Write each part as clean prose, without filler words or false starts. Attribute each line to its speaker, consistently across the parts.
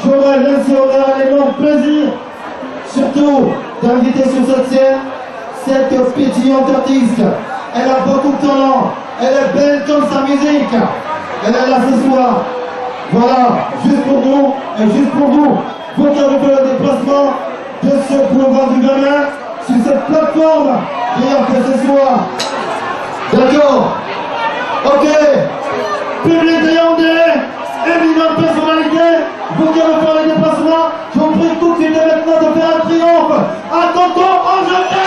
Speaker 1: j'aurai l'énorme plaisir, surtout, d'inviter sur cette scène cette pétillante artiste. Elle a beaucoup de talent, elle est belle comme sa musique. Elle est là ce soir. Voilà, juste pour nous, et juste pour vous, vous qui avez fait le déplacement de ce boulevard du Gamin sur cette plateforme, d'ailleurs que ce soir. D'accord. Ok. Public de Yaoundé, éminente personnalité, vous qui avez fait le déplacement, je vous prie tout de suite et maintenant de faire un triomphe à Tonton Angleterre.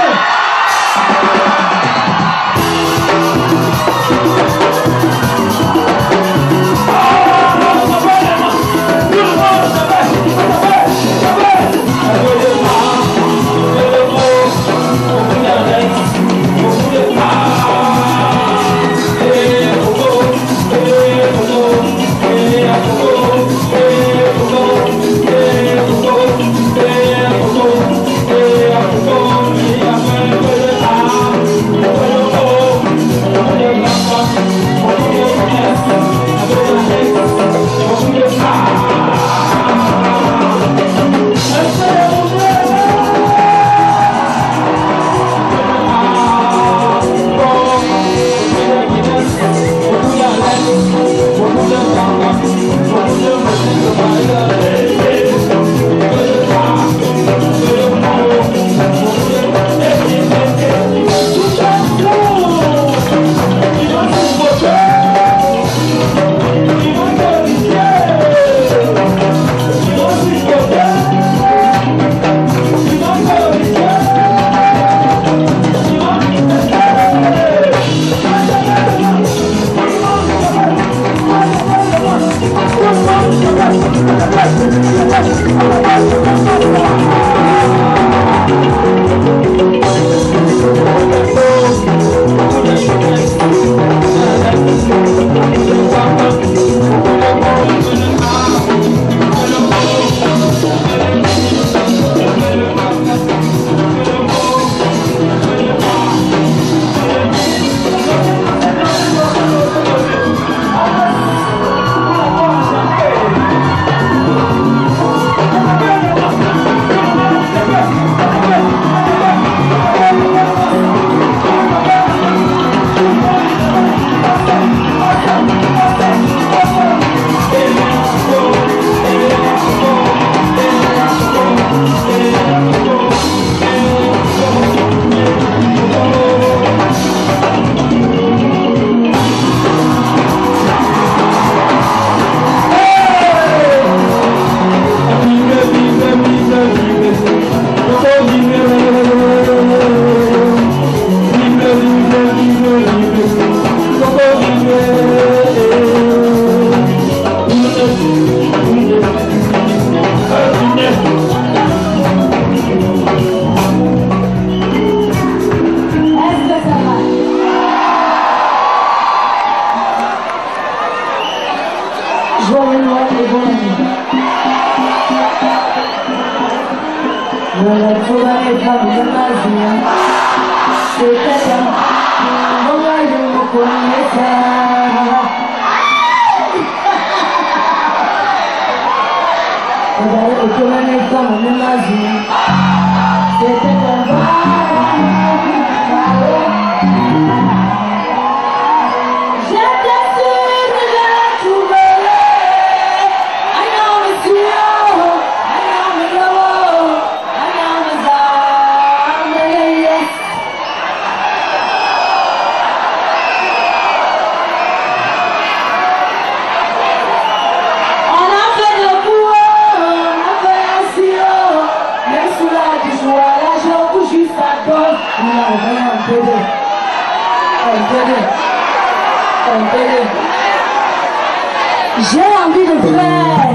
Speaker 2: J'ai envie de faire.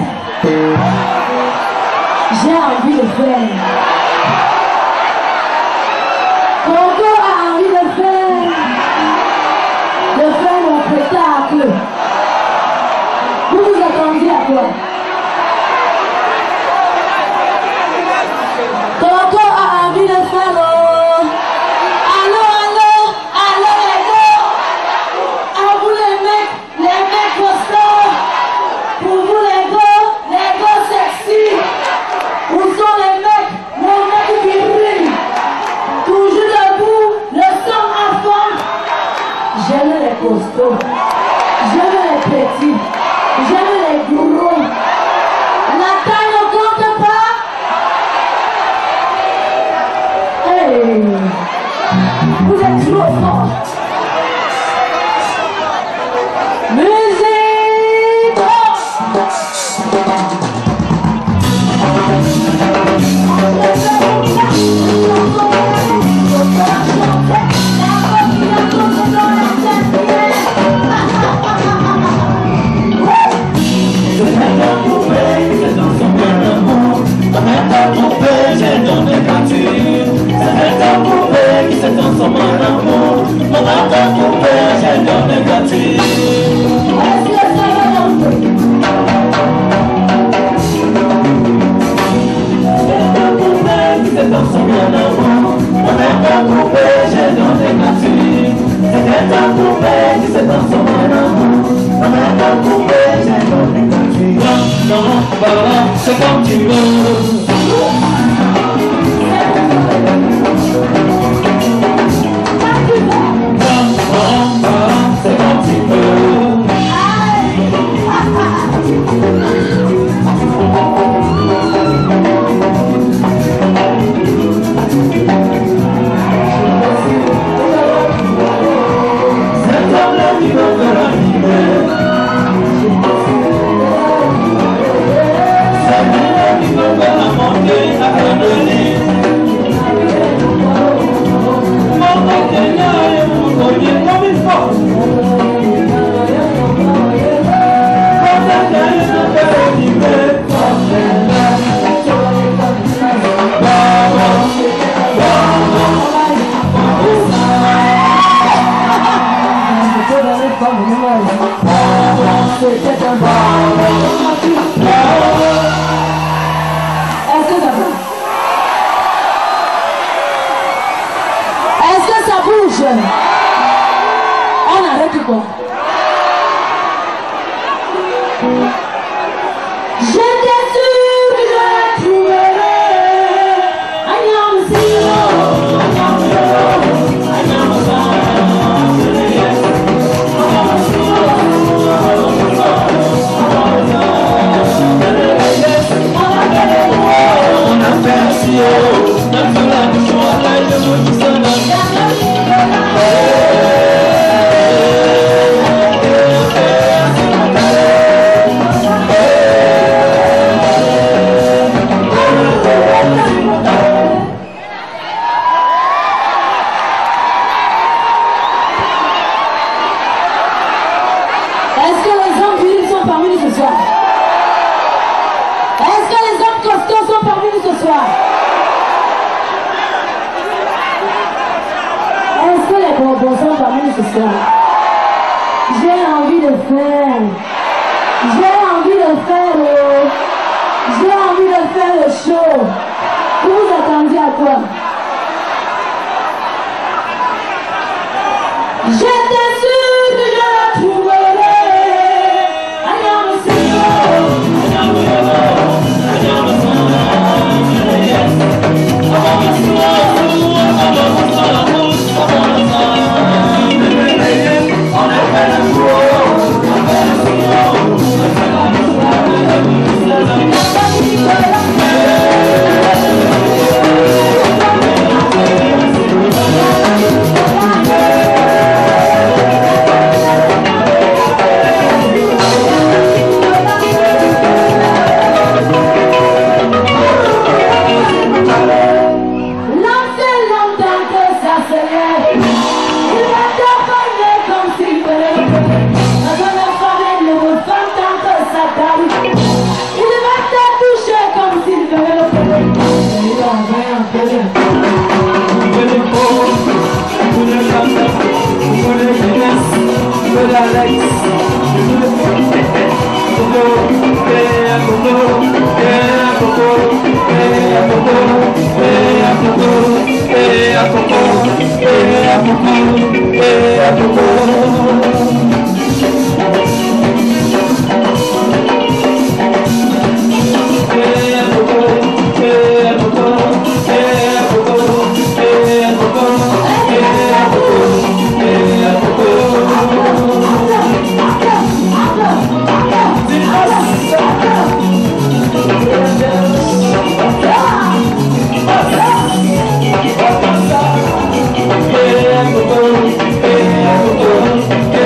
Speaker 2: J'ai envie de faire. Tonton a envie de faire mon spectacle. Vous vous attendiez à quoi? Tonton a envie de faire le... À vous les mecs costauds. Pour vous les gars
Speaker 3: C'est comme tu veux. C'est comme tu veux. C'est comme la vie de la vie.
Speaker 2: Est-ce que ça bouge? On arrête quoi? J'étais sûr que je la trouverais. Agnam Silo, Agnam Silo, Agnam Est-ce que les hommes virils sont parmi nous ce soir? Est-ce que les hommes costauds sont parmi nous ce soir? Est-ce que les bonbons sont parmi nous ce soir? J'ai envie de faire. J'ai envie de faire le... J'ai envie de faire le show. Vous vous attendiez à quoi? J'étais sûr que je la trouverais.
Speaker 3: Yeah.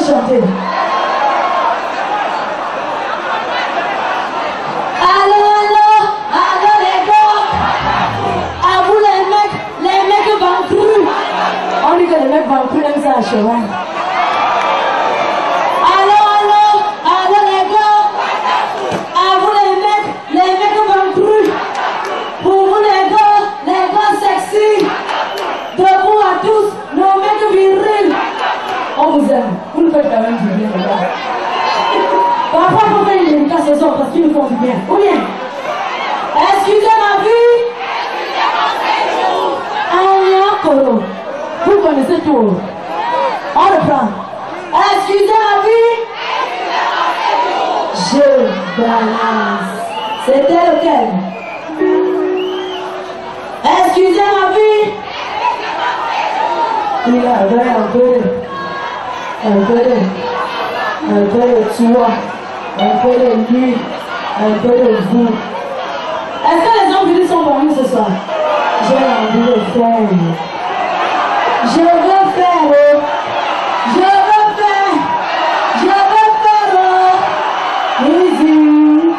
Speaker 2: chanter. Allô, allô, allô les gars. À vous les mecs banquerus. On dit que les mecs banquerus aiment ça à cheval. Allô, allô, allô les gars. À vous les mecs banquerus. Pour vous les gars sexy. Debout à tous, nos mecs virils. On vous aime. Vous nous faites quand même du bien, les gars. Parfois, il faut faire une dédicace aux autres parce qu'ils nous font du bien. Ou bien, excusez ma vie. Koro. Vous connaissez tout. On reprend. Excusez ma vie. Je balance. C'était lequel? Excusez ma vie. Il avait un peu de toi, un peu de lui, un peu de vous. Est-ce que les hommes venus sont parmi nous ce soir? J'ai envie de faire. Je veux faire. Easy.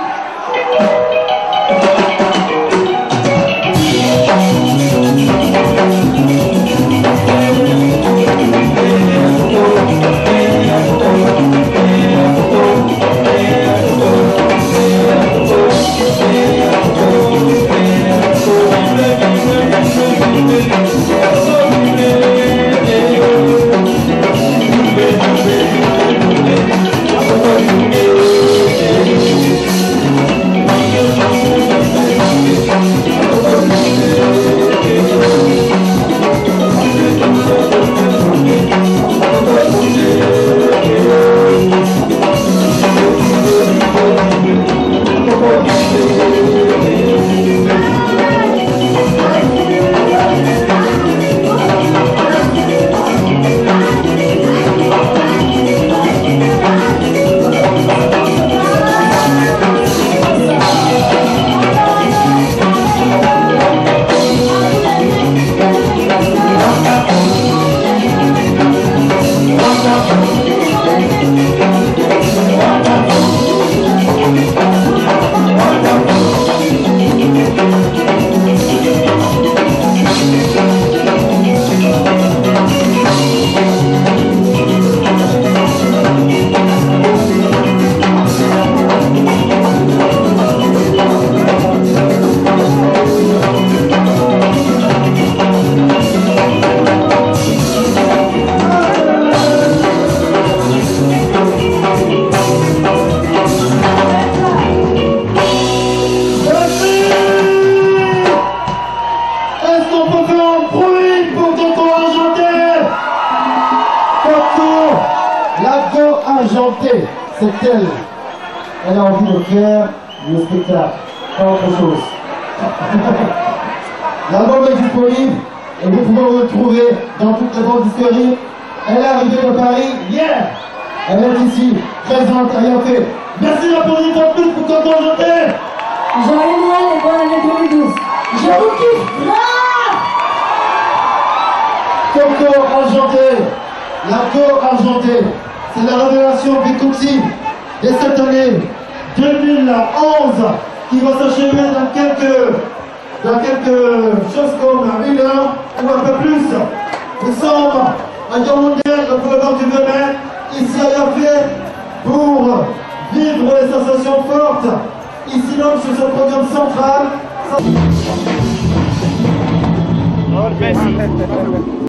Speaker 1: C'est elle. Elle a envie de faire le spectacle, pas autre chose. L'album est disponible et vous pouvez le retrouver dans toutes les bandes disqueries. Elle est arrivée de Paris hier. Elle est ici, présente à Yafé. Merci d'applaudir pour plus pour Coco Argenté.
Speaker 2: Joyeux Noël et bonne année 2012. Je vous kiffe.
Speaker 1: Coco Argenté. La Coco Argenté. C'est la révélation Bikuti de cette année 2011 qui va s'achever dans quelques choses comme 1 heure ou un peu plus. Nous sommes à Yaoundé, le boulevard du Venin, ici à Yafé, pour vivre les sensations fortes. Ici donc sur ce programme central.